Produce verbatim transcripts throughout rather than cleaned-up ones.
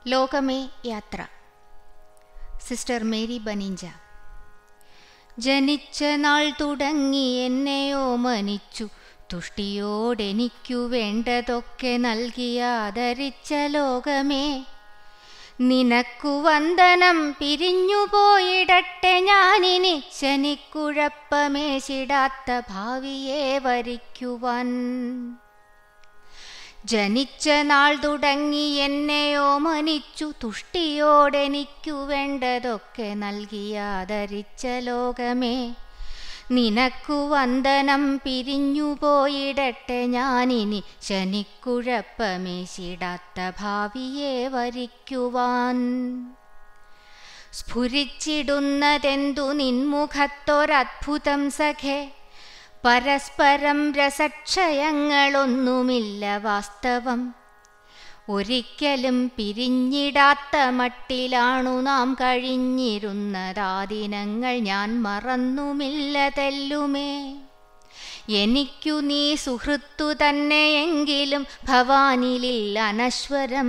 ലോകമേ യാത്ര. Sister Mary ബനിഞ്ച. ജനിച്ച നാൾ തുടങ്ങി എന്നെ ഓമനിച്ചു, തുഷ്ടിയോടെനിക്കു വേണ്ടതൊക്കെ നൽകി ആദരിച്ച ലോകമേ, നിനക്കു വന്ദനം. പിരിഞ്ഞുപോയിടട്ടെ ഞാനിനി ശനിക്കുഴപ്പമേശിടാത്ത ഭാവിയെ വരിക്കുവാൻ. ജനിച്ച നാൾ തുടങ്ങി എന്നെ ഓമനിച്ചു, തുഷ്ടിയോടെനിക്കു വേണ്ടതൊക്കെ നൽകി ആദരിച്ച ലോകമേ, നിനക്കു വന്ദനം. പിരിഞ്ഞുപോയിടട്ടെ ഞാനിനി ശനിക്കുഴപ്പമേശിടാത്ത ഭാവിയെ വരിക്കുവാൻ. സ്ഫുരിച്ചിടുന്നതെന്തു നിൻമുഖത്തൊരദ്ഭുതം സഖേ, പരസ്പരം രസക്ഷയങ്ങളൊന്നുമില്ല വാസ്തവം. ഒരിക്കലും പിരിഞ്ഞിടാത്ത മട്ടിലാണു നാം കഴിഞ്ഞിരുന്നതാ ദിനങ്ങൾ, ഞാൻ മറന്നുമില്ല തെല്ലുമേ. എനിക്കു നീ സുഹൃത്തു തന്നെയെങ്കിലും ഭവാനിലിൽ അനശ്വരം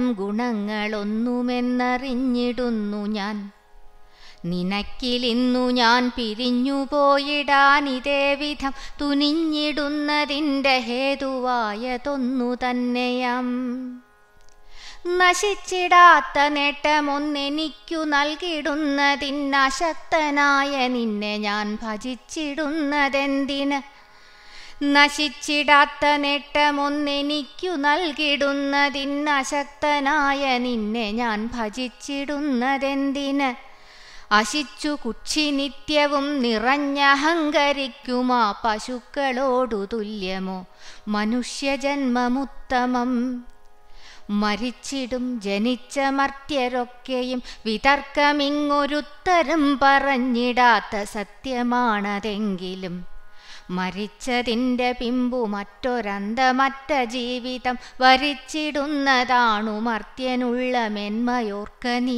ഗുണങ്ങളൊന്നുമെന്നറിഞ്ഞിടുന്നു ഞാൻ. നിനക്കിലിന്നു ഞാൻ പിരിഞ്ഞുപോയിടാനിതേ വിധം തുനിഞ്ഞിടുന്നതിൻ്റെ ഹേതുവായതൊന്നു തന്നെയാം. നശിച്ചിടാത്ത നേട്ടമൊന്നെനിക്കു നൽകിടുന്നതിനശക്തനായ നിന്നെ ഞാൻ ഭജിച്ചിടുന്നതെന്തിന്? നശിച്ചിടാത്ത നേട്ടമൊന്നെനിക്കു നൽകിടുന്നതിനശക്തനായ നിന്നെ ഞാൻ ഭജിച്ചിടുന്നതെന്തിന്? അശിച്ചു കുക്ഷി നിത്യവും നിറഞ്ഞഹങ്കരിക്കുമാ പശുക്കളോടു തുല്യമോ മനുഷ്യജന്മമുത്തമം? മരിച്ചിടും ജനിച്ച മർത്യരൊക്കെയും വിതർക്കമിങ്ങൊരുത്തരം പറഞ്ഞിടാത്ത സത്യമാണതെങ്കിലും, മരിച്ചതിൻ്റെ പിമ്പു മറ്റൊരന്തമറ്റ ജീവിതം വരിച്ചിടുന്നതാണു മർത്യനുള്ള മെന്മയോർക്ക നീ.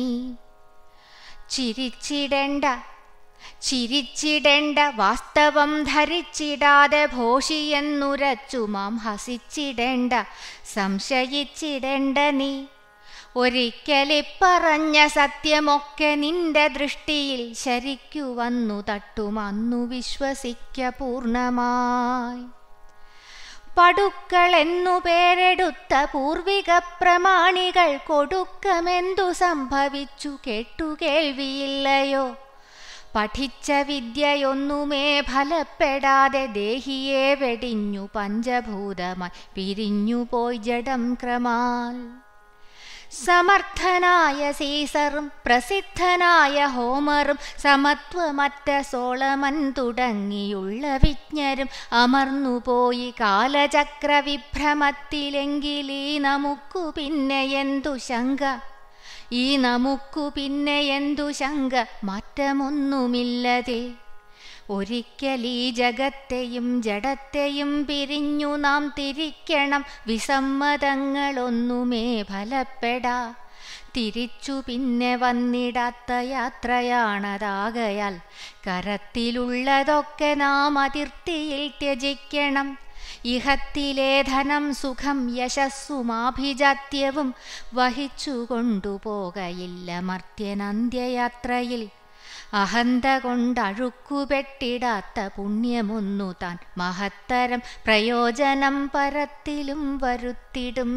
ചിരിച്ചിടേണ്ട ചിരിച്ചിടേണ്ട വാസ്തവം ധരിച്ചിടാതെ ഭോഷിയെന്നുരച്ചു മാം ഹസിച്ചിടേണ്ട സംശയിച്ചിടേണ്ട നീ. ഒരിക്കലിപ്പറഞ്ഞ സത്യമൊക്കെ നിന്റെ ദൃഷ്ടിയിൽ ശരിക്കു വന്നു തട്ടുമന്നു വിശ്വസിക്ക പൂർണ്ണമായി. പടുക്കളെന്നു പേരെടുത്ത പൂർവിക പ്രമാണികൾ കൊടുക്കമെന്തു സംഭവിച്ചു കേട്ടുകേൾവിയില്ലയോ? പഠിച്ച വിദ്യയൊന്നുമേ ഫലപ്പെടാതെ ദേഹിയെ വെടിഞ്ഞു പഞ്ചഭൂതമായി പിരിഞ്ഞുപോയി ജഡം ക്രമാൽ. സമർത്ഥനായ സീസറും പ്രസിദ്ധനായ ഹോമറും സമത്വമറ്റ സോളമൻ തുടങ്ങിയുള്ള വിജ്ഞരും അമർന്നുപോയി കാലചക്രവിഭ്രമത്തിലെങ്കിലീ നമുക്കു പിന്നെ എന്തു ശങ്ക? ഈ നമുക്കു പിന്നെ എന്തു ശങ്ക? മാറ്റമൊന്നുമില്ലതിൽ. ഒരിക്കലീ ജഗത്തെയും ജഡത്തെയും പിരിഞ്ഞു നാം തിരിക്കണം. വിസമ്മതങ്ങളൊന്നുമേ ഫലപ്പെടാ. തിരിച്ചു പിന്നെ വന്നിടാത്ത യാത്രയാണതാകയാൽ കരത്തിലുള്ളതൊക്കെ നാം അതിർത്തിയിൽ ത്യജിക്കണം. ഇഹത്തിലെ ധനം സുഖം യശസ്സുമാഭിജാത്യവും വഹിച്ചു കൊണ്ടുപോകയില്ല മർത്യനന്ത്യയാത്രയിൽ. അഹന്ത കൊണ്ടഴുക്കുപെട്ടിടാത്ത പുണ്യമൊന്നു താൻ മഹത്തരം പ്രയോജനം പരത്തിലും വരുത്തിടും.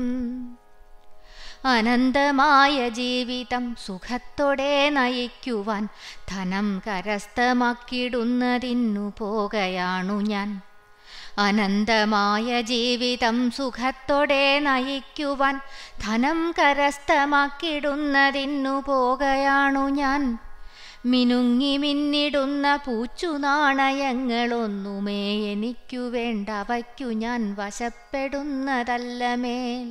അനന്തമായ ജീവിതം സുഖത്തോടെ നയിക്കുവാൻ ധനം കരസ്ഥമാക്കിടുന്നതിന്നു പോകയാണു ഞാൻ. അനന്തമായ ജീവിതം സുഖത്തോടെ നയിക്കുവാൻ ധനം കരസ്ഥമാക്കിടുന്നതിന്നു പോകയാണു ഞാൻ. മിനുങ്ങി മിന്നിടുന്ന പൂച്ചു നാണയങ്ങളൊന്നുമേ എനിക്കു വേണ്ട, വയ്ക്കു ഞാൻ വശപ്പെടുന്നതല്ലമേൽ.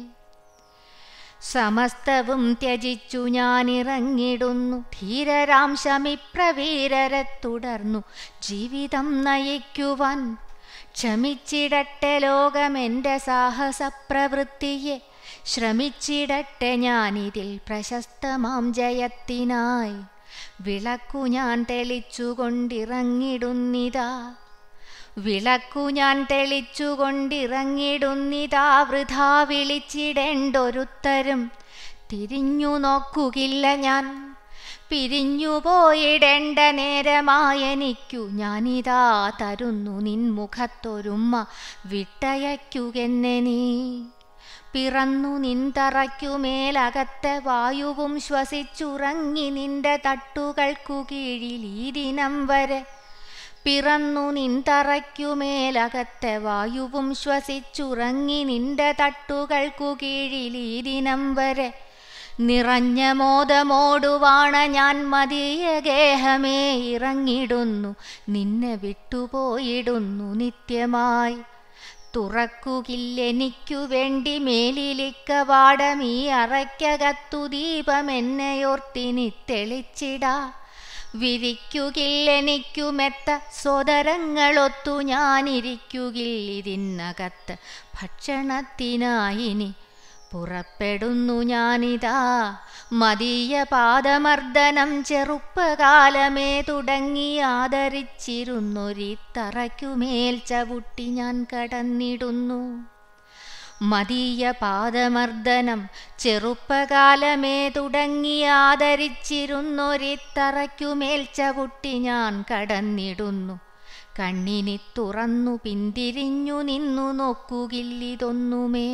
സമസ്തവും ത്യജിച്ചു ഞാനിറങ്ങിടുന്നു ധീരരാം ശമിപ്രവീരരെ തുടർന്നു ജീവിതം നയിക്കുവാൻ. ക്ഷമിച്ചിടട്ടെ ലോകമെൻ്റെ സാഹസപ്രവൃത്തിയെ, ശ്രമിച്ചിടട്ടെ ഞാനിതിൽ പ്രശസ്തമാം ജയത്തിനായി. വിളക്കു ഞാൻ തെളിച്ചുകൊണ്ടിറങ്ങിടുന്നിതാ വിളക്കു ഞാൻ തെളിച്ചുകൊണ്ടിറങ്ങിടുന്നിതാ. വൃഥാ വിളിച്ചിടേണ്ടൊരുത്തരും തിരിഞ്ഞു നോക്കുകില്ല ഞാൻ. പിരിഞ്ഞു പോയിടേണ്ട നേരമായെനിക്കു ഞാനിതാ തരുന്നു നിൻമുഖത്തൊരുമ്മ വിട്ടയയ്ക്കുകെന്നെ നീ. പിറന്നു നിൻതറയ്ക്കുമേലകത്തെ വായുവും ശ്വസിച്ചുറങ്ങി നിന്റെ തട്ടുകൾക്കു കീഴിൽ ഈ ദിനം വരെ. പിറന്നു നിൻതറയ്ക്കുമേലകത്തെ വായുവും ശ്വസിച്ചുറങ്ങി നിന്റെ തട്ടുകൾക്കു കീഴിൽ ഈ ദിനം വരെ. നിറഞ്ഞ മോദമോടുവാണ ഞാൻ മതിയ ഗേഹമേ ഇറങ്ങിടുന്നു, നിന്നെ വിട്ടുപോയിടുന്നു നിത്യമായി. തുറക്കുകില്ലെനിക്കു വേണ്ടി മേലിലിക്കവാടമീ അറയ്ക്കകത്തു ദീപമെന്നെയോർത്തിനി തെളിച്ചിടാ. വിരിക്കുകില്ലെനിക്കു മെത്ത സോദരങ്ങളൊത്തു ഞാനിരിക്കുകില്ലിതിനകത്ത് ഭക്ഷണത്തിനായിനി. പുറപ്പെടുന്നു ഞാനിതാ മതീയ പാദമർദ്ദനം ചെറുപ്പകാലമേ തുടങ്ങി ആദരിച്ചിരുന്നൊരീ തറയ്ക്കുമേൽ ചവിട്ടി ഞാൻ കടന്നിടുന്നു. മതീയ പാദമർദ്ദനം ചെറുപ്പകാലമേ തുടങ്ങി ആദരിച്ചിരുന്നൊരീ തറയ്ക്കുമേൽ ചവിട്ടി ഞാൻ കടന്നിടുന്നു. കണ്ണിനി തുറന്നു പിന്തിരിഞ്ഞു നിന്നു നോക്കുകില്ലിതൊന്നുമേ.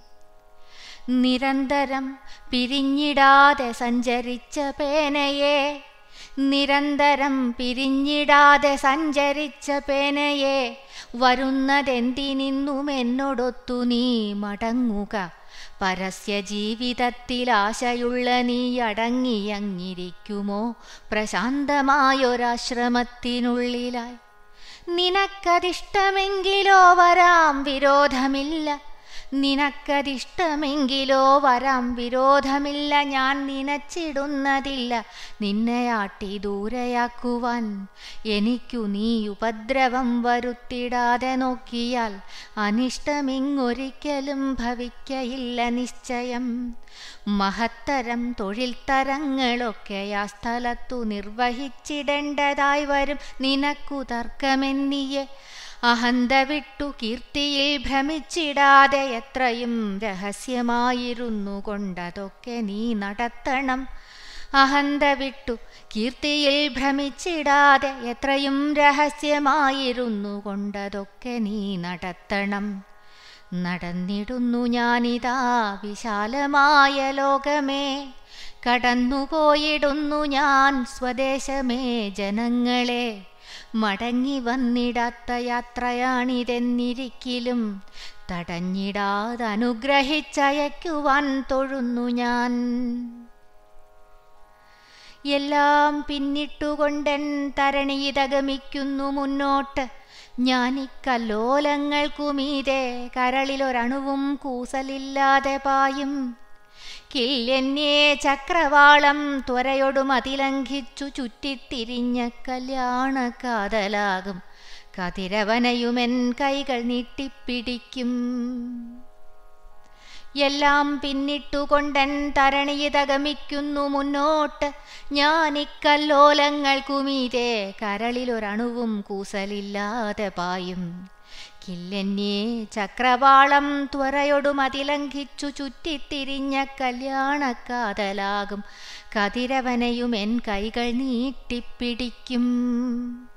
നിരന്തരം പിരിഞ്ഞിടാതെ സഞ്ചരിച്ച പേനയെ, നിരന്തരം പിരിഞ്ഞിടാതെ സഞ്ചരിച്ച പേനയെ, വരുന്നതെന്തിനിന്നും എന്നോടൊത്തു നീ മടങ്ങുക. പരസ്യ ജീവിതത്തിൽ ആശയുള്ള നീ അടങ്ങിയങ്ങിരിക്കുമോ പ്രശാന്തമായൊരാശ്രമത്തിനുള്ളിലായി. നിനക്കതിഷ്ടമെങ്കിലോ വരാം വിരോധമില്ല, നിനക്കതിഷ്ടമെങ്കിലോ വരാം വിരോധമില്ല. ഞാൻ നനച്ചിടുന്നതില്ല നിന്നെയാട്ടി ദൂരെയാക്കുവാൻ. എനിക്കു നീ ഉപദ്രവം വരുത്തിടാതെ നോക്കിയാൽ അനിഷ്ടമിങ്ങൊരിക്കലും ഭവിക്കയില്ല നിശ്ചയം. മഹത്തരം തൊഴിൽ തരങ്ങളൊക്കെ ആ സ്ഥലത്തു നിർവഹിച്ചിടേണ്ടതായി വരും നിനക്കു തർക്കമെന്നിയെ. അഹന്ത വിട്ടു കീർത്തിയിൽ ഭ്രമിച്ചിടാതെ എത്രയും രഹസ്യമായിരുന്നു കൊണ്ടതൊക്കെ നീ നടത്തണം. അഹന്ത വിട്ടു കീർത്തിയിൽ ഭ്രമിച്ചിടാതെ എത്രയും രഹസ്യമായിരുന്നു കൊണ്ടതൊക്കെ നീ നടത്തണം. നടന്നിടുന്നു ഞാനിതാ വിശാലമായ ലോകമേ, കടന്നുപോയിടുന്നു ഞാൻ സ്വദേശമേ ജനങ്ങളെ. മടങ്ങി വന്നിടാത്ത യാത്രയാണിതെന്നിരിക്കിലും തടഞ്ഞിടാതനുഗ്രഹിച്ചയക്കുവാൻ തൊഴുന്നു ഞാൻ. എല്ലാം പിന്നിട്ടുകൊണ്ടെൻ തരണിയിതഗമിക്കുന്നു മുന്നോട്ട്. ഞാനിക്കല്ലോലങ്ങൾക്കുമീതെ കരളിലൊരണുവും കൂസലില്ലാതെ പായും. കില്ലെന്നേ ചക്രവാളം ത്വരയൊടും അതിലംഘിച്ചു ചുറ്റിത്തിരിഞ്ഞ കല്യാണക്കാതലാകും കതിരവനയുമെൻ കൈകൾ നീട്ടിപ്പിടിക്കും. എല്ലാം പിന്നിട്ടുകൊണ്ടെൻ തരണിയിതഗമിക്കുന്നു മുന്നോട്ട്. ഞാനിക്കല്ലോലങ്ങൾക്കുമീതെ കരളിലൊരണുവും കൂസലില്ലാതെ പായും. കില്ലെന്നേ ചക്രവാളം ത്വരയൊടും അതിലംഘിച്ചു ചുറ്റിത്തിരിഞ്ഞ കല്യാണക്കാതലാകും കതിരവനയുമെൻ കൈകൾ നീട്ടിപ്പിടിക്കും.